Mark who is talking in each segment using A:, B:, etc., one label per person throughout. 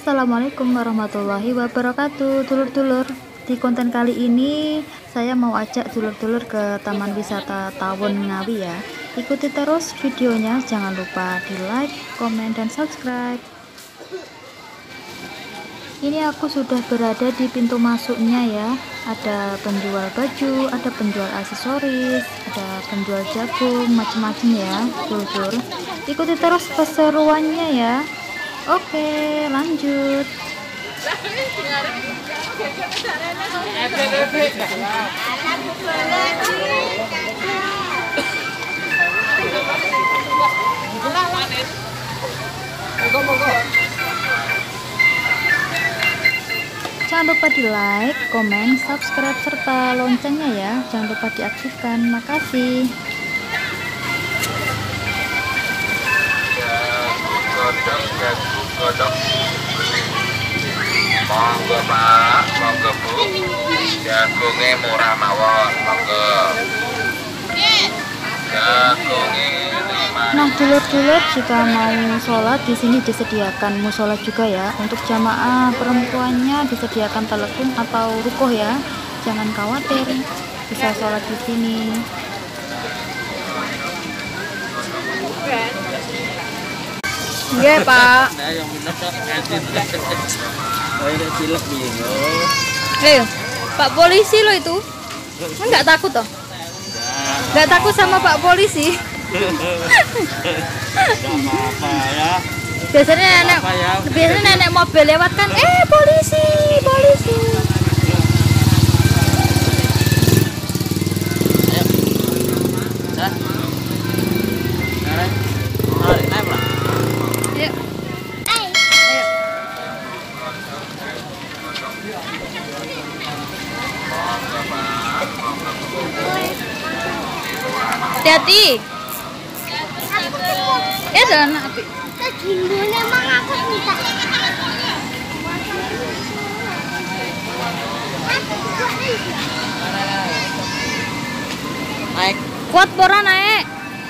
A: Assalamualaikum warahmatullahi wabarakatuh, dulur-dulur. Di konten kali ini saya mau ajak dulur-dulur ke Taman Wisata Tawon Ngawi ya. Ikuti terus videonya, jangan lupa di like, komen, dan subscribe. Ini aku sudah berada di pintu masuknya ya. Ada penjual baju, ada penjual aksesoris, ada penjual jagung, macam-macam ya, dulur-dulur. Ikuti terus keseruannya ya. Oke, lanjut. Jangan lupa di like, komen, subscribe, serta loncengnya ya. Jangan lupa diaktifkan. Makasih.
B: Godok monggo Pak, monggo Bu, jagungnya murah mawon, monggo jagungnya 5.
A: Nah, dulur-dulur, jika mau sholat di sini disediakan musola juga ya. Untuk jamaah perempuannya disediakan telepon atau rukoh ya. Jangan khawatir, bisa sholat di sini. Iya Pak. Pak polisi lo itu, nggak takut toh? Nggak takut sama Pak polisi? Biasanya nenek mobil lewat kan, polisi, polisi. Hati-hati. Dan api.
C: Segindulnya emang aku minta.
B: Naik.
A: Kuat pora naik.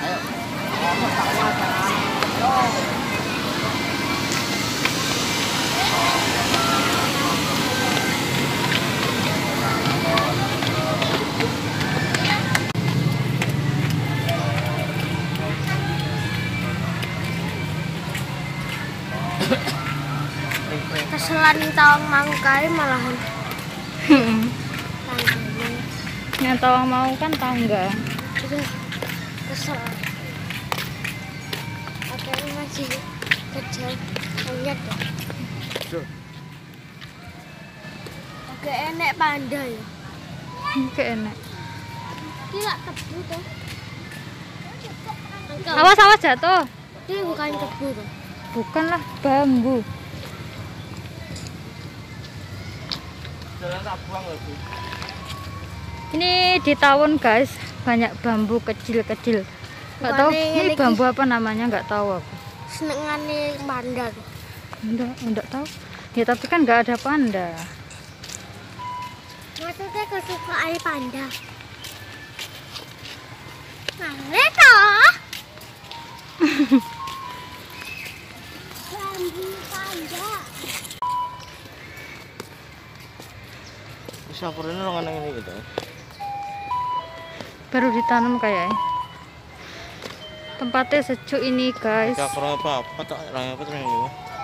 C: Keselan tawang mau kali malahan.
A: Yang tawang mau kan tangga.
C: Udah kesel. Akhirnya masih kecil. Lihat deh. Agak enak panda ya.
A: Oke, enak.
C: Gila tebu tuh.
A: Awas awas jatuh.
C: Ini bukan tebu tuh.
A: Bukanlah bambu. Ini di Tawon guys, banyak bambu kecil-kecil. Nggak tahu ini bambu apa namanya, nggak tahu aku.
C: Senengane panda tuh.
A: Enggak tahu. Ya tapi kan nggak ada panda.
C: Maksudnya kesukaan panda. Mana toh? Bambu panda.
B: Sampurnya orang ini gitu.
A: Baru ditanam kayaknya. Tempatnya sejuk ini guys.
B: Apa tak orang apa terus ini.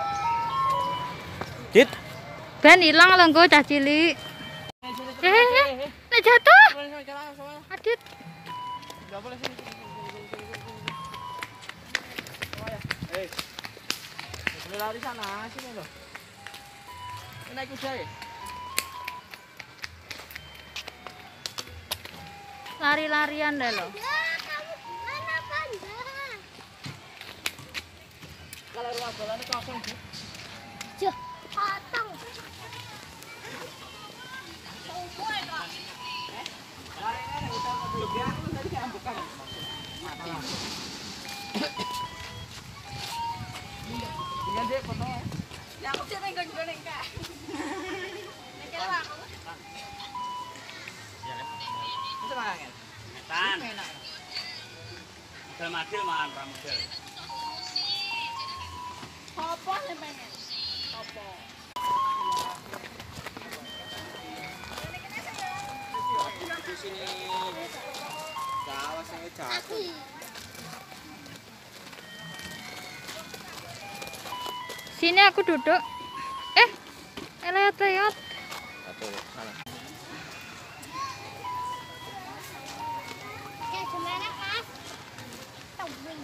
B: Dit.
A: Ben hilang lenggo cah cilik. Nek jatuh. Adit.
B: Enggak boleh sini. Boleh lari sana sini loh. Naik kuda ya?
A: Lari-larian deh lo.
C: Ya, kamu gimana panda?
B: Kalau ruang jalan kosong Bu.
C: Jah, potong.
D: Ya aku sih nengok juga nengkak. Nengkak lah aku. Itu mangan. Tan. Model mahan ra model.
C: Apa sih pengen?
A: Sini aku duduk. Eleyot-leyot.
C: Gimana, Mas? Tawing.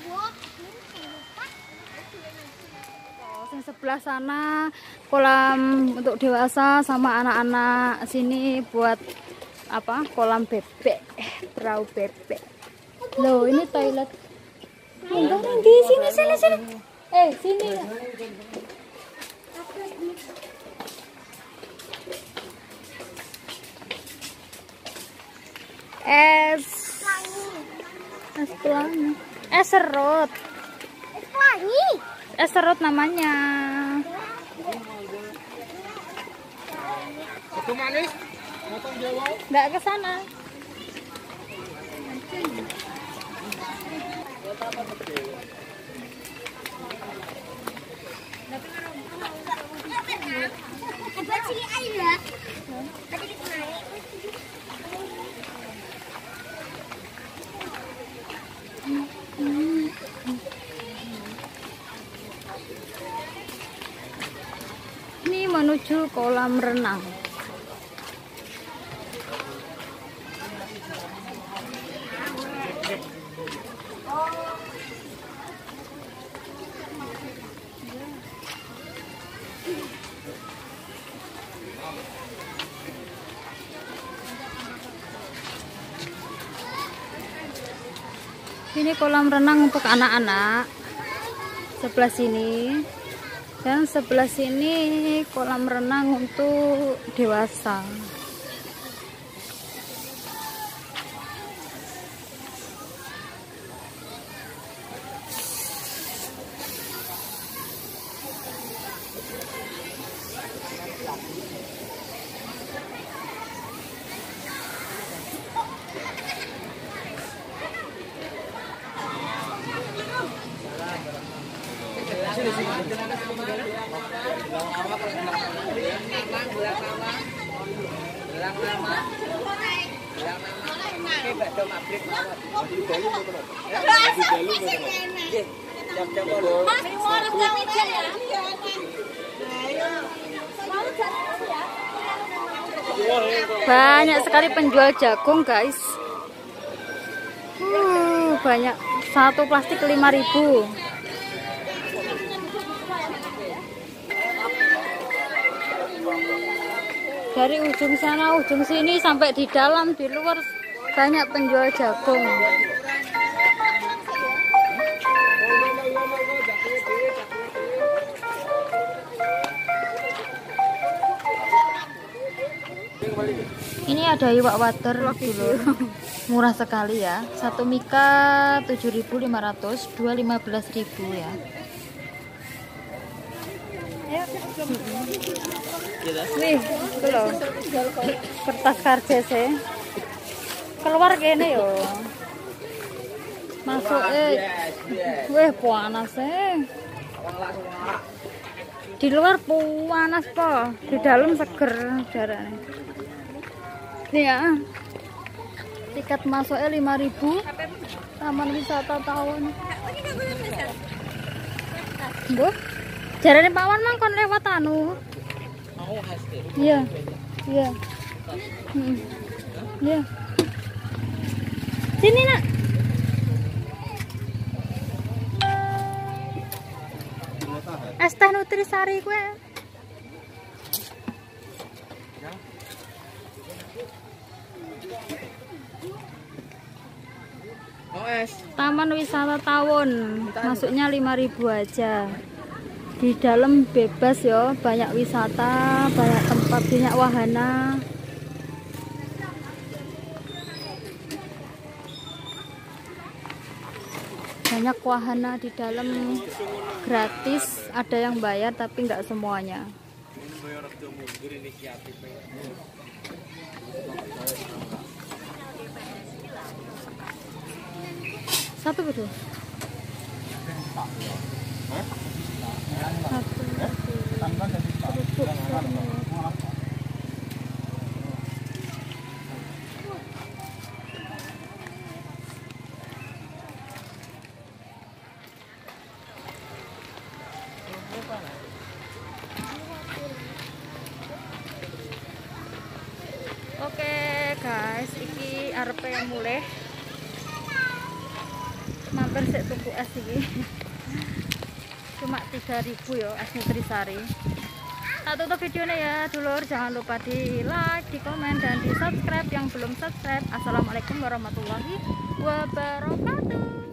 A: Yang sebelah sana kolam untuk dewasa sama anak-anak, sini buat apa? Kolam bebek, perahu bebek. Loh, ini toilet. Enggak, di sini. Sini. Es pelangi. Es serut.
C: Pelangi.
A: Es serut namanya.
B: Itu manis? Motong Jawa?
A: Nggak ke sana.
C: Hebat sih air. Tadi kita naik.
A: Ini menuju kolam renang. Ini kolam renang untuk anak-anak sebelah sini, dan sebelah sini kolam renang untuk dewasa. Banyak sekali penjual jagung, guys. Banyak. Satu plastik 5.000. Dari ujung sana, ujung sini, sampai di dalam, di luar banyak penjual jagung. Ini ada iwak water dulu. Murah sekali ya. Satu mika 7.500, dua 15.000 ya. Wih, itu loh. Kertas karcis ya. Keluar kene yo. Masuk wih panas Di luar panas po, di dalam seger udaranya. Nih ya. Tiket masuknya 5.000. Taman wisata tahun. Bu, jarane Pak Wan mang kon lewat anu. Iya. Iya. Iya. Sini, Nak. Es teh nutrisari gue. Taman wisata Tawon, masuknya 5.000 aja. Di dalam bebas ya, banyak wisata, banyak tempat, banyak wahana. Banyak wahana di dalam gratis, ada yang bayar tapi nggak semuanya. Satu betul. Satu. Oke guys, iki arepe mulai mampir sik tuku es iki. Cuma 3.000 ya es Nutrisari. Tak tutup videonya ya dulur, jangan lupa di like, di komen, dan di subscribe yang belum subscribe. Assalamualaikum warahmatullahi wabarakatuh.